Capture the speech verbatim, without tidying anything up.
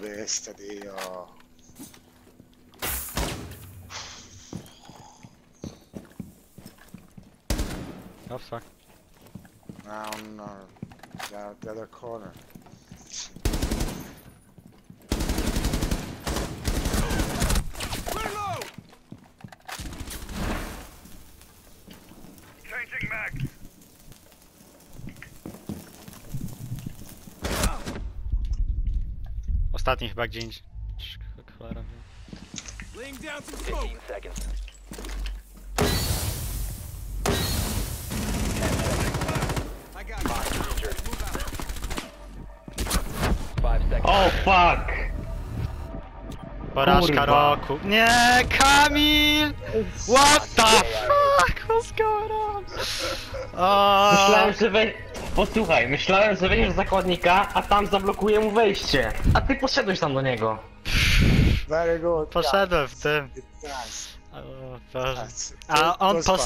wasted io. Oh fuck. No, no, down the other corner. Reload! Changing mag. Ostatni chyba gdzie indziej. Cholera wie. Laying down some smoke. fifteen seconds. I got you. Injured. Move out. Five seconds. Oh fuck! Porażka Kurwa. roku. Nie, Kamil! What the fuck? What's going on? O, Myślałem, że we... Posłuchaj, myślałem, że wejdziesz do zakładnika, a tam zablokuje mu wejście. A ty poszedłeś tam do niego. Very good. poszedłem w tym. Nice. O Boże. That's- A on to jest pos